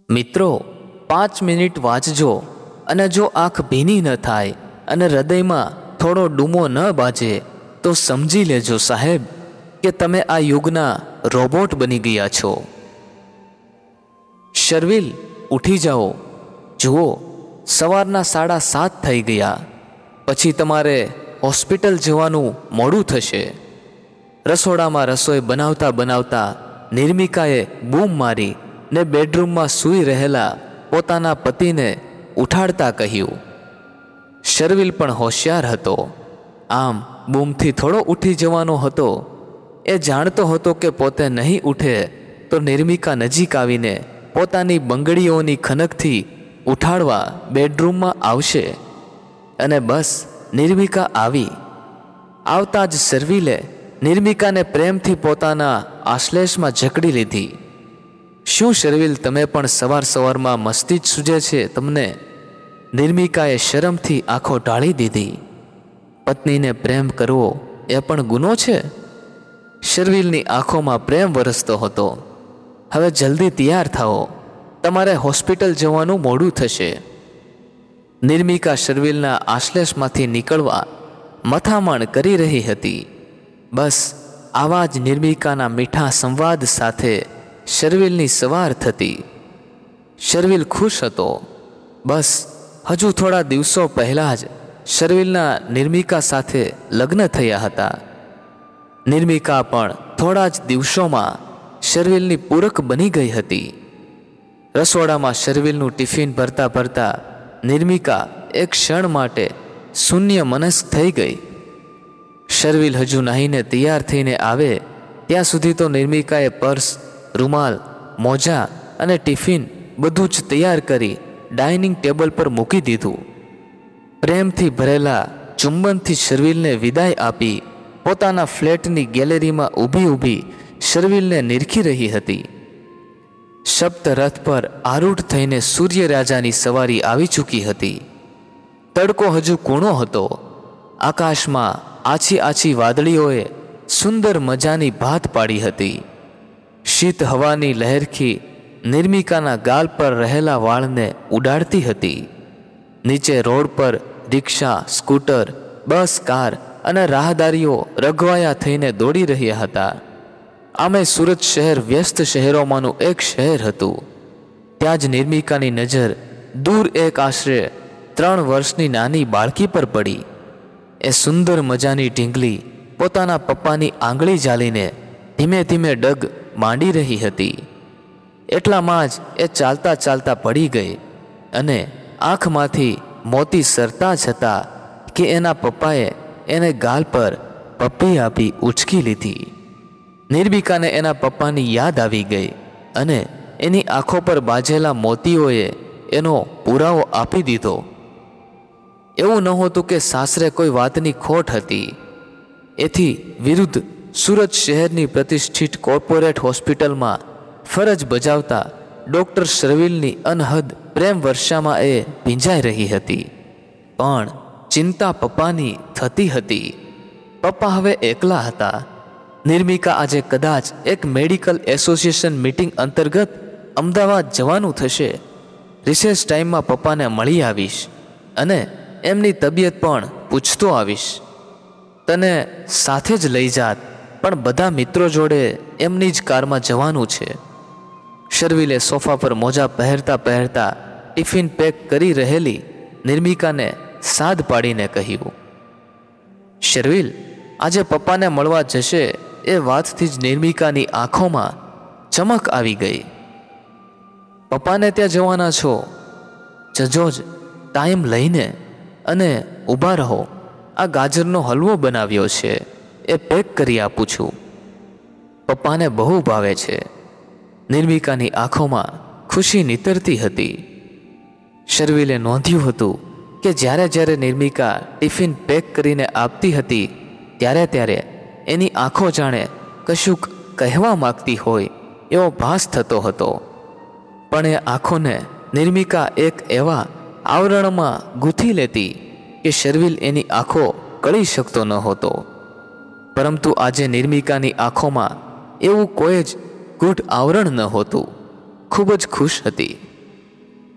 મિત્રો, 5 મિનિટ વાંચજો અને જો આંખ ભીની ન થાય અને હૃદયમાં થોડો ડૂમો ન બાજે તો સમજી લેજો સાહેબ કે તમે આ યુગના રોબોટ બની ગયા છો. શર્વિલ, ઉઠી જાઓ. જુઓ, સવારના 7:30 થઈ ગયા. પછી તમારે હોસ્પિટલ જવાનું મોડું થશે. રસોડામાં રસોઈ બનાવતા બનાવતા નિર્મિકાએ બૂમ મારી ને બેડરૂમમાં સૂઈ રહેલા પોતાના પતિને ઉઠાડતા કહ્યું. શર્વિલ પણ હોશિયાર હતો. આમ બૂમથી થોડો ઉઠી જવાનો હતો. એ જાણતો હતો કે પોતે નહીં ઉઠે તો નિર્મિકા નજીક આવીને પોતાની બંગડીઓની ખનકથી ઉઠાડવા બેડરૂમમાં આવશે. અને બસ નિર્મિકા આવી. આવતા જ શર્વિલે નિર્મિકાને પ્રેમથી પોતાના આશ્લેષમાં જકડી લીધી. શું શર્વિલ, તમે પણ સવાર સવારમાં મસ્તી જ સૂજે છે તમને? નિર્મિકાએ શરમથી આંખો ઢાળી દીધી. પત્નીને પ્રેમ કરવો એ પણ ગુનો છે? શર્વિલની આંખોમાં પ્રેમ વરસતો હતો. હવે જલ્દી તૈયાર થાઓ, તમારે હોસ્પિટલ જવાનું મોડું થશે. નિર્મિકા શર્વિલના આશ્લેષમાંથી નીકળવા મથામણ કરી રહી હતી. બસ આવા જ નિર્મિકાના મીઠા સંવાદ સાથે શર્વિલની સવાર થતી. શર્વિલ ખુશ હતો. બસ હજુ થોડા દિવસો પહેલાં જ શર્વિલના નિર્મિકા સાથે લગ્ન થયા હતા. નિર્મિકા પણ થોડા જ દિવસોમાં શર્વિલની પૂરક બની ગઈ હતી. રસોડામાં શર્વિલનું ટિફિન ભરતા ભરતા નિર્મિકા એક ક્ષણ માટે શૂન્ય મનસ્ક થઈ ગઈ. શર્વિલ હજુ નહીને તૈયાર થઈને આવે ત્યાં સુધી તો નિર્મિકાએ પર્સ, રૂમાલ, મોજા અને ટિફિન બધું જ તૈયાર કરી ડાઇનિંગ ટેબલ પર મૂકી દીધું. પ્રેમથી ભરેલા ચુંબનથી શર્વિલને વિદાય આપી પોતાના ફ્લેટની ગેલેરીમાં ઊભી ઊભી શર્વિલને નિરખી રહી હતી. સપ્તરથ પર આરૂઢ થઈને સૂર્યરાજાની સવારી આવી ચૂકી હતી. તડકો હજુ કૂણો હતો. આકાશમાં આછી આછી વાદળીઓએ સુંદર મજાની ભાત પાડી હતી. શીત હવાની લહેરખી નિર્મિકાના ગાલ પર રહેલા વાળને ઉડાડતી હતી. નીચે રોડ પર રિક્ષા, સ્કૂટર, બસ, કાર અને રાહદારીઓ રઘવાયા થઈને દોડી રહ્યા હતા. આમે સુરત શહેર વ્યસ્ત શહેરોમાંનું એક શહેર હતું. ત્યાં જ નિર્મિકાની નજર દૂર એક આશરે 3 વર્ષની નાની બાળકી પર પડી. એ સુંદર મજાની ઢીંગલી પોતાના પપ્પાની આંગળી ઝાલીને ધીમે ધીમે ડગ માંડી રહી હતી. એટલામાં જ એ ચાલતા ચાલતા પડી ગઈ અને આંખમાંથી મોતી સરતા જ હતા કે એના પપ્પાએ એને ગાલ પર પપ્પી આપી ઉચકી લીધી. નિર્મિકાને એના પપ્પાની યાદ આવી ગઈ અને એની આંખો પર બાજેલા મોતીઓએ એનો પુરાવો આપી દીધો. એવું નહોતું કે સાસરે કોઈ વાતની ખોટ હતી. એથી વિરુદ્ધ સુરત શહેરની પ્રતિષ્ઠિત કોર્પોરેટ હોસ્પિટલમાં ફરજ બજાવતા ડૉક્ટર શર્વિલની અનહદ પ્રેમ વર્ષામાં એ ભીંજાઈ રહી હતી. પણ ચિંતા પપ્પાની થતી હતી. પપ્પા હવે એકલા હતા. નિર્મિકા આજે કદાચ એક મેડિકલ એસોસિએશન મીટિંગ અંતર્ગત અમદાવાદ જવાનું થશે. રિસેસ ટાઈમમાં પપ્પાને મળી આવીશ અને એમની તબિયત પણ પૂછતો આવીશ. તને સાથે જ લઈ જાત, પણ બધા મિત્રો જોડે એમની જ કારમાં જવાનું છે. શર્વિલે સોફા પર મોજા પહેરતા પહેરતા ટિફિન પેક કરી રહેલી નિર્મિકાને સાદ પાડીને કહ્યું. શર્વિલ, આજે પપ્પાને મળવા જશે એ વાતથી જ નિર્મિકાની આંખોમાં ચમક આવી ગઈ. પપ્પાને ત્યાં જવાના છો? જજો જ ટાઈમ લઈને અને ઊભા રહો. આ ગાજરનો હલવો બનાવ્યો છે, એ પેક કરી આપું છું. પપ્પાને બહુ ભાવે છે. નિર્મિકાની આંખોમાં ખુશી નીતરતી હતી. શર્વિલે નોંધ્યું હતું કે જ્યારે જ્યારે નિર્મિકા ટિફિન પેક કરીને આપતી હતી ત્યારે ત્યારે એની આંખો જાણે કશુંક કહેવા માગતી હોય એવો ભાસ થતો હતો. પણ એ આંખોને નિર્મિકા એક એવા આવરણમાં ગૂંથી લેતી કે શર્વિલ એની આંખો કળી શકતો ન હતો. પરંતુ આજે નિર્મિકાની આંખોમાં એવું કોઈ જ ગૂઢ આવરણ ન હોતું. ખૂબ જ ખુશ હતી.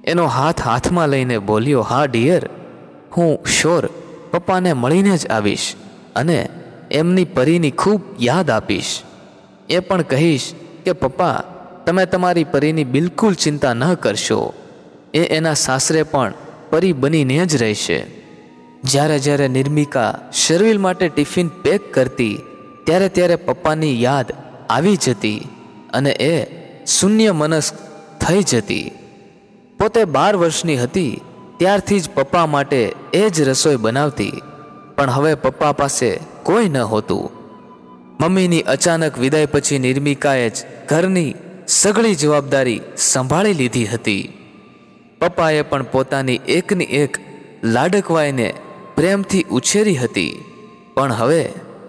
એનો હાથ હાથમાં લઈને બોલ્યો, હા ડિયર, હું શ્યોર પપ્પાને મળીને જ આવીશ અને એમની પરીની ખૂબ યાદ આપીશ. એ પણ કહીશ કે પપ્પા, તમે તમારી પરીની બિલકુલ ચિંતા ન કરશો. એ એના સાસરે પણ પરી બનીને જ રહેશે. જ્યારે જ્યારે નિર્મિકા શર્વિલ માટે ટિફિન પેક કરતી ત્યારે ત્યારે પપ્પાની યાદ આવી જતી અને એ શૂન્ય મનસ્ક થઈ જતી. પોતે 12 વર્ષની હતી ત્યારથી જ પપ્પા માટે એ જ રસોઈ બનાવતી, પણ હવે પપ્પા પાસે કોઈ ન હોતું. મમ્મીની અચાનક વિદાય પછી નિર્મિકાએ જ ઘરની સઘળી જવાબદારી સંભાળી લીધી હતી. પપ્પાએ પણ પોતાની એકની એક લાડકવાઈને પ્રેમથી ઉછેરી હતી. પણ હવે,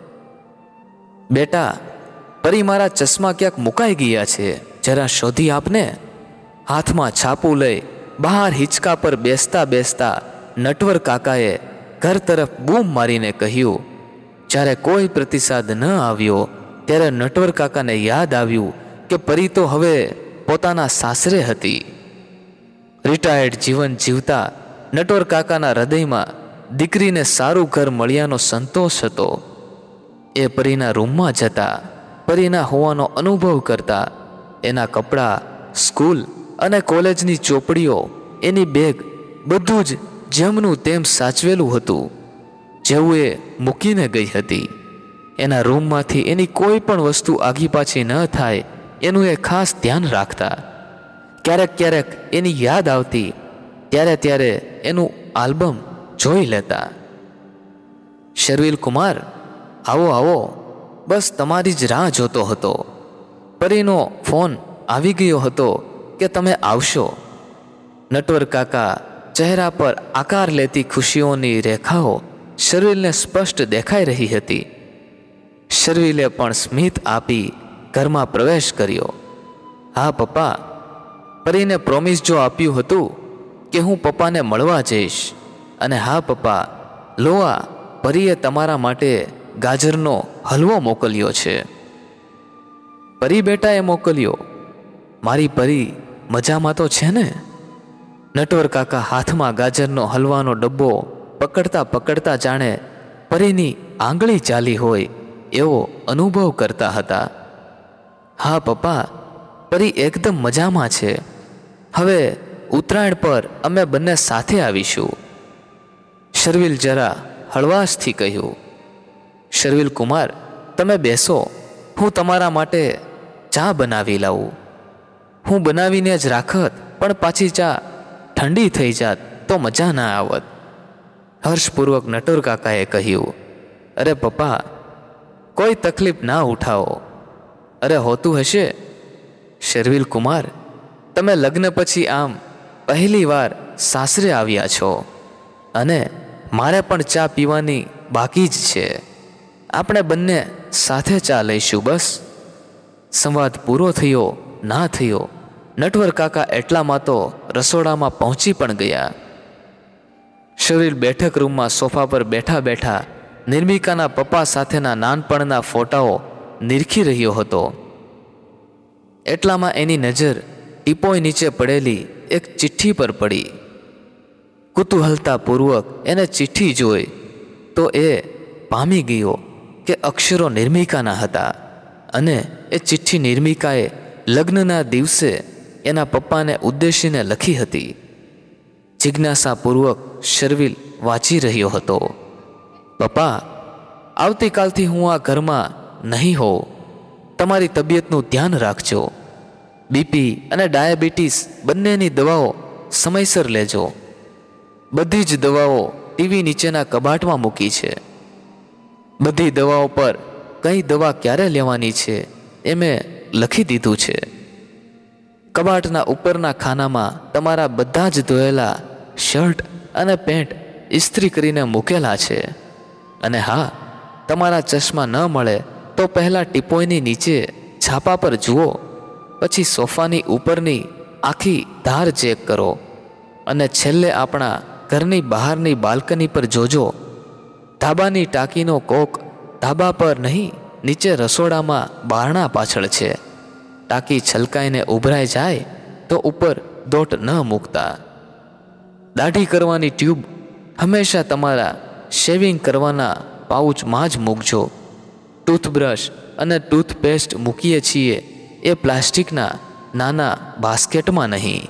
બેટા, પરી મારા ચશ્મા ક્યાંક મુકાઈ ગયા છે, જરા શોધી આપને. હાથમાં છાપું લઈ બહાર હિંચકા પર બેસતા બેસતા નટવર કાકાએ ઘર તરફ બૂમ મારીને કહ્યું. જ્યારે કોઈ પ્રતિસાદ ન આવ્યો ત્યારે નટવર કાકાને યાદ આવ્યું કે પરી તો હવે પોતાના સાસરે હતી. રિટાયર્ડ જીવન જીવતા નટવર કાકાના હૃદયમાં દીકરીને સારું ઘર મળ્યાનો સંતોષ હતો. એ પરીના રૂમમાં જતા, પરીના હોવાનો અનુભવ કરતા, એના કપડાં, સ્કૂલ અને કોલેજની ચોપડીઓ, એની બેગ, બધું જ જેમનું તેમ સાચવેલું હતું, જેવું એ મૂકીને ગઈ હતી. એના રૂમમાંથી એની કોઈ પણ વસ્તુ આગી પાછી ન થાય એનું એ ખાસ ધ્યાન રાખતા. ક્યારેક ક્યારેક એની યાદ આવતી ત્યારે ત્યારે એનું આલ્બમ જોઈ લેતા. શર્વિલ કુમાર, આવો આવો, બસ તમારી જ રાહ જોતો હતો. પરીનો ફોન આવી ગયો હતો કે તમે આવશો. નટવર કાકા ચહેરા પર આકાર લેતી ખુશીઓની રેખાઓ શર્વિલને સ્પષ્ટ દેખાઈ રહી હતી. શર્વિલે પણ સ્મિત આપી ઘરમાં પ્રવેશ કર્યો. હા પપ્પા, પરીને પ્રોમિસ જો આપ્યું હતું કે હું પપ્પાને મળવા જઈશ. અને હા પપ્પા, લો આ પરીએ તમારા માટે ગાજરનો હલવો મોકલ્યો છે. પરી બેટાએ મોકલ્યો? મારી પરી મજામાં તો છે ને? નટવર કાકા હાથમાં ગાજરનો હલવાનો ડબ્બો પકડતા પકડતા જાણે પરીની આંગળી ચાલી હોય એવો અનુભવ કરતા હતા. હા પપ્પા, પરી એકદમ મજામાં છે. હવે ઉત્તરાયણ પર અમે બંને સાથે આવીશું. શર્વિલ જરા હળવાશથી કહ્યું. શર્વિલ કુમાર, તમે બેસો, હું તમારા માટે ચા બનાવી લાવું. હું બનાવીને જ રાખત, પણ પાછી ચા ઠંડી થઈ જાત તો મજા ના આવત. હર્ષપૂર્વક નટવર કાકાએ કહ્યું. અરે પપ્પા, કોઈ તકલીફ ના ઉઠાવો. અરે હોતું હશે. શર્વિલ કુમાર, તમે લગ્ન પછી આમ પહેલી વાર સાસરે આવ્યા છો અને મારે પણ ચા પીવાની બાકી જ છે. આપણે બંને સાથે ચા લઈશું બસ. સંવાદ પૂરો થયો ના થયો, નટવર કાકા એટલામાં તો રસોડામાં પહોંચી પણ ગયા. શર્વિલ બેઠક રૂમમાં સોફા પર બેઠા બેઠા નિર્મિકાના પપ્પા સાથેના નાનપણના ફોટાઓ નિરખી રહ્યો હતો. એટલામાં એની નજર ટીપોય નીચે પડેલી એક ચિઠ્ઠી પર પડી. કુતૂહલતાપૂર્વક એને ચિઠ્ઠી જોઈ તો એ પામી ગયો કે અક્ષરો નિર્મિકાના હતા અને એ ચિઠ્ઠી નિર્મિકાએ લગ્નના દિવસે એના પપ્પાને ઉદ્દેશીને લખી હતી. જિજ્ઞાસાપૂર્વક શર્વિલ વાંચી રહ્યો હતો. પપ્પા, આવતીકાલથી હું આ ઘરમાં નહીં હોઉં. તમારી તબિયતનું ધ્યાન રાખજો. બીપી અને ડાયાબિટીસ બંનેની દવાઓ સમયસર લેજો. બધી જ દવાઓ ટીવી નીચેના કબાટમાં મૂકી છે. બધી દવાઓ પર કઈ દવા ક્યારે લેવાની છે એ મેં લખી દીધું છે. કબાટના ઉપરના ખાનામાં તમારા બધા જ ધોયેલા શર્ટ અને પેન્ટ ઇસ્ત્રી કરીને મૂકેલા છે. અને હા, તમારા ચશ્મા ન મળે તો પહેલાં ટીપોયની નીચે છાપા પર જુઓ, પછી સોફાની ઉપરની આખી ધાર ચેક કરો અને છેલ્લે આપણા ઘરની બહારની બાલ્કની પર જોજો. ધાબાની ટાંકીનો કોક ધાબા પર નહીં, નીચે રસોડામાં બારણા પાછળ છે. ટાંકી છલકાઈને ઉભરાઈ જાય તો ઉપર દોટ ન મૂકતા. દાઢી કરવાની ટ્યુબ હંમેશા તમારા શેવિંગ કરવાના પાઉચમાં જ મૂકજો. ટૂથબ્રશ અને ટૂથપેસ્ટ મૂકીએ છીએ એ પ્લાસ્ટિકના નાના બાસ્કેટમાં નહીં.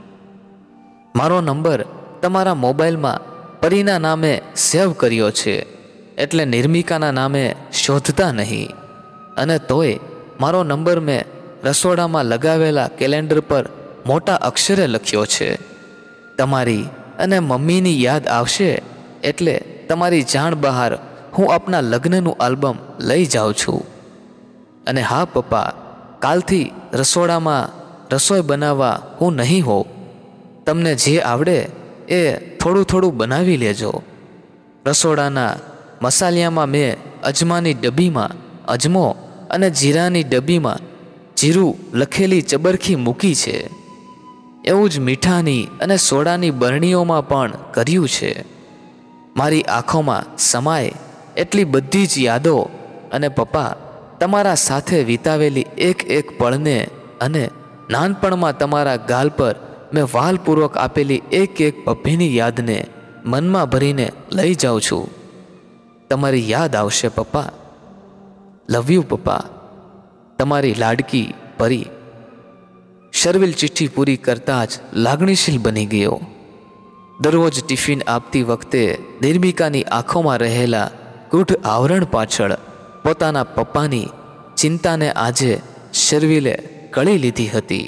મારો નંબર તમારા મોબાઈલમાં પરીના નામે સેવ કર્યો છે, એટલે નિર્મિકાના નામે શોધતા નહીં. અને તોય મારો નંબર મેં રસોડામાં લગાવેલા કેલેન્ડર પર મોટા અક્ષરે લખ્યો છે. તમારી અને મમ્મીની યાદ આવશે એટલે તમારી જાણ બહાર હું આપના લગ્નનું આલ્બમ લઈ જાઉં છું. અને હા પપ્પા, કાલથી રસોડામાં રસોઈ બનાવવા હું નહીં હોઉં. તમને જે આવડે એ થોડું થોડું બનાવી લેજો. રસોડાના મસાલિયામાં મેં અજમાની ડબ્બીમાં અજમો અને જીરાની ડબ્બીમાં જીરું લખેલી ચબરખી મૂકી છે. એવું જ મીઠાની અને સોડાની બરણીઓમાં પણ કર્યું છે. મારી આંખોમાં સમાય એટલી બધી જ યાદો અને પપ્પા તમારા સાથે વિતાવેલી એક એક પળને અને નાનપણમાં તમારા ગાલ પર મેં વાલપૂર્વક આપેલી એક એક પપ્પીની યાદને મનમાં ભરીને લઈ જાઉં છું. તમારી યાદ આવશે પપ્પા. લવ યુ પપ્પા. તમારી લાડકી પરી. શર્વિલ ચિઠ્ઠી પૂરી કરતાં જ લાગણીશીલ બની ગયો. દરરોજ ટિફિન આપતી વખતે નિર્મિકાની આંખોમાં રહેલા ગૂઢ આવરણ પાછળ પોતાના પપ્પાની ચિંતાને આજે શર્વિલે કળી લીધી હતી.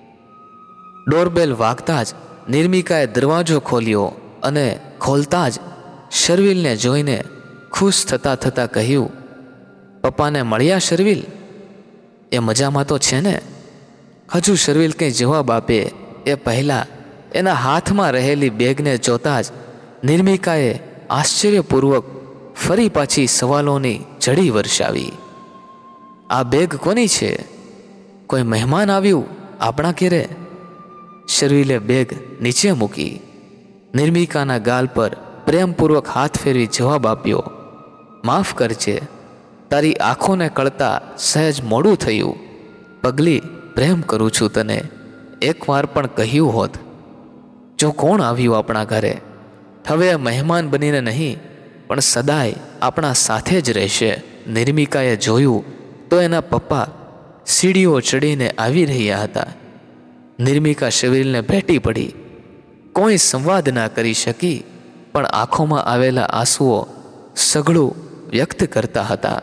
ડોરબેલ વાગતા જ નિર્મિકાએ દરવાજો ખોલ્યો અને ખોલતા જ શર્વિલને જોઈને ખુશ થતાં થતાં કહ્યું, પપ્પાને મળ્યા શર્વિલ? એ મજામાં તો છે ને? હજુ શર્વિલ કંઈ જવાબ આપે એ પહેલાં એના હાથમાં રહેલી બેગને જોતાં જ નિર્મિકાએ આશ્ચર્યપૂર્વક ફરી પાછી સવાલોની ઝડી વર્ષાવી. આ બેગ કોની છે? કોઈ મહેમાન આવ્યું આપણા ઘેરે? શર્વિલે બેગ નીચે મૂકી નિર્મિકાના ગાલ પર પ્રેમપૂર્વક હાથ ફેરવી જવાબ આપ્યો, માફ કરજે, તારી આંખોને કળતા સહેજ મોડું થયું. પગલી, પ્રેમ કરું છું તને. એકવાર પણ કહ્યું હોત. જો કોણ આવ્યું આપણા ઘરે? હવે મહેમાન બનીને નહીં પણ સદાય આપણા સાથે જ રહેશે. નિર્મિકાએ જોયું તો એના પપ્પા સીડીઓ ચડીને આવી રહ્યા હતા. નિર્મિકા શર્વિલને ભેટી પડી. કોઈ સંવાદ ના કરી શકી, પણ આંખોમાં આવેલા આંસુઓ સઘળું વ્યક્ત કરતા હતા.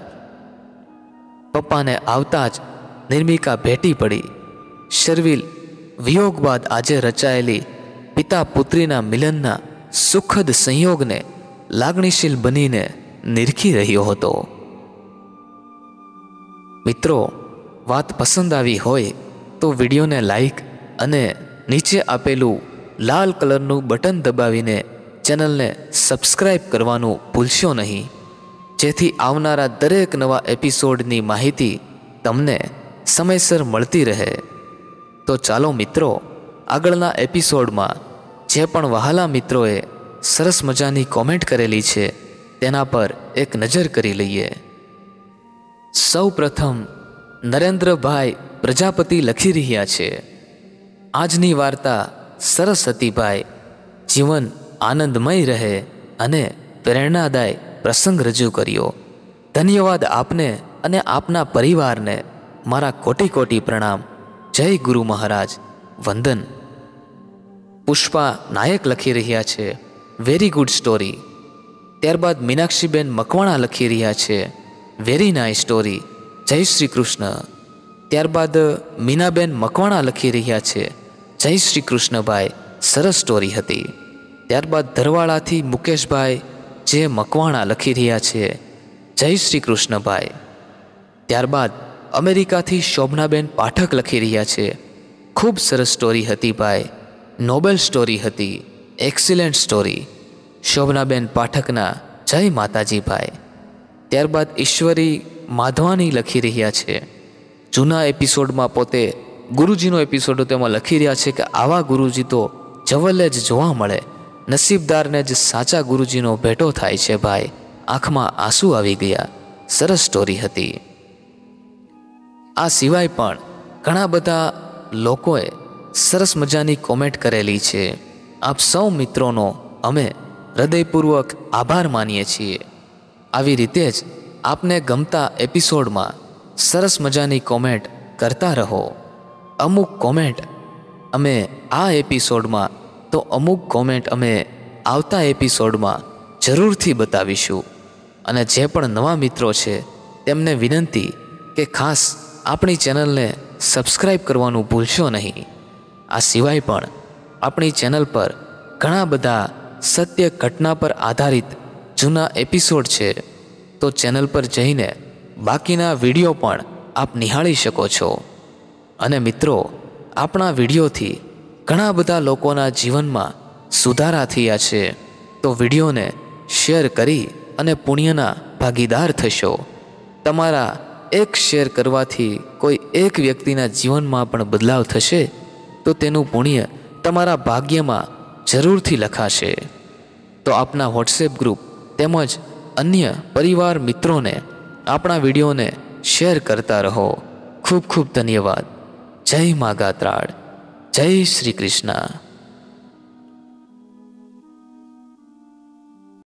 પપ્પાને આવતા જ નિર્મિકા ભેટી પડી. શર્વિલ વિયોગ બાદ આજે રચાયેલી પિતા પુત્રીના મિલનના સુખદ સંયોગને લાગણીશીલ બનીને નિરખી રહ્યો હતો. મિત્રો, વાત પસંદ આવી હોય તો વિડીયોને લાઈક અને નીચે આપેલું લાલ કલરનું બટન દબાવીને ચેનલને સબસ્ક્રાઈબ કરવાનું ભૂલશો નહીં, જેથી આવનારા દરેક નવા એપિસોડની માહિતી તમને સમયસર મળતી રહે. તો ચાલો મિત્રો, આગળના એપિસોડમાં જે પણ વહાલા મિત્રોએ સરસ મજાની કોમેન્ટ કરેલી છે તેના પર એક નજર કરી લઈએ. સૌ પ્રથમ નરેન્દ્રભાઈ પ્રજાપતિ લખી રહ્યા છે, આજની વાર્તા સરસ હતી ભાઈ. જીવન આનંદમય રહે અને પ્રેરણાદાય પ્રસંગ રજૂ કર્યો. ધન્યવાદ આપને અને આપના પરિવારને. મારા કોટી કોટી પ્રણામ. જય ગુરુ મહારાજ. વંદન. પુષ્પા નાયક લખી રહ્યા છે, વેરી ગુડ સ્ટોરી. ત્યારબાદ મીનાક્ષીબેન મકવાણા લખી રહ્યા છે, વેરી નાઇસ સ્ટોરી. જય શ્રી કૃષ્ણ. ત્યારબાદ મીનાબેન મકવાણા લખી રહ્યા છે, જય શ્રી કૃષ્ણભાઈ, સરસ સ્ટોરી હતી. ત્યારબાદ ધરવાળાથી મુકેશભાઈ જે મકવાણા લખી રહ્યા છે, જય શ્રી કૃષ્ણભાઈ. ત્યારબાદ અમેરિકાથી શોભનાબેન પાઠક લખી રહ્યા છે, ખૂબ સરસ સ્ટોરી હતી ભાઈ, નોબેલ સ્ટોરી હતી, એક્સિલન્ટ સ્ટોરી. શોભનાબેન પાઠકના જય માતાજી ભાઈ. ત્યારબાદ ઈશ્વરી માધવાની લખી રહ્યા છે, જૂના એપિસોડમાં પોતે ગુરુજીનો એપિસોડ તેમાં લખી રહ્યા છે કે આવા ગુરુજી તો જવલ્લે જ જોવા મળે, નસીબદારને જ સાચા ગુરુજીનો ભેટો થાય છે ભાઈ. આંખમાં આંસુ આવી ગયા. સરસ સ્ટોરી હતી. આ સિવાય પણ ઘણા બધા લોકોએ સરસ મજાની કોમેન્ટ કરેલી છે. આપ સૌ મિત્રોનો અમે હૃદયપૂર્વક આભાર માનીએ છીએ। આવી રીતે જ આપને ગમતા એપિસોડમાં સરસ મજાની કોમેન્ટ કરતા રહો। અમુક કોમેન્ટ અમે આ એપિસોડમાં તો અમુક કોમેન્ટ અમે આવતા એપિસોડમાં જરૂરથી બતાવીશું। અને જે પણ નવા મિત્રો છે તેમને વિનંતી કે ખાસ આપણી ચેનલને સબસ્ક્રાઈબ કરવાનું ભૂલશો નહીં। આ સિવાય પણ આપણી ચેનલ પર ઘણા બધા સત્ય ઘટના પર આધારિત જૂના એપિસોડ છે, તો ચેનલ પર જઈને બાકીના વિડીયો પણ આપ નિહાળી શકો છો। અને મિત્રો, આપણા વિડીયોથી ઘણા બધા લોકોના જીવનમાં સુધારા થયા છે, તો વિડીયોને શેર કરી અને પુણ્યના ભાગીદાર થશો। તમારા એક શેર કરવાથી કોઈ એક વ્યક્તિના જીવનમાં પણ બદલાવ થશે તો તેનું પુણ્ય તમારા ભાગ્યમાં જરૂરથી લખાશે। તો આપના વોટ્સએપ ગ્રુપ તેમજ અન્ય પરિવાર મિત્રોને આપણા વિડીયોને શેર કરતા રહો। ખૂબ ખૂબ ધન્યવાદ। જય મા ગાત્રાળ, જય શ્રી કૃષ્ણ।